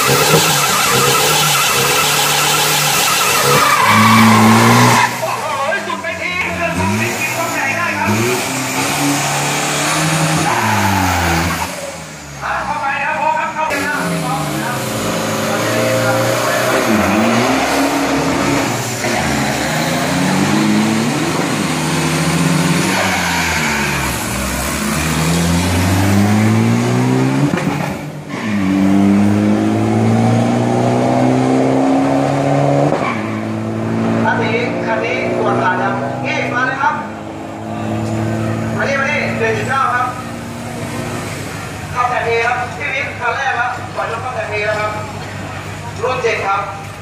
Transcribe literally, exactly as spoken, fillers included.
คันแรกครับปล่อยรถเข้าแต่เทแล้วครับรุ่นเจ็ดครับ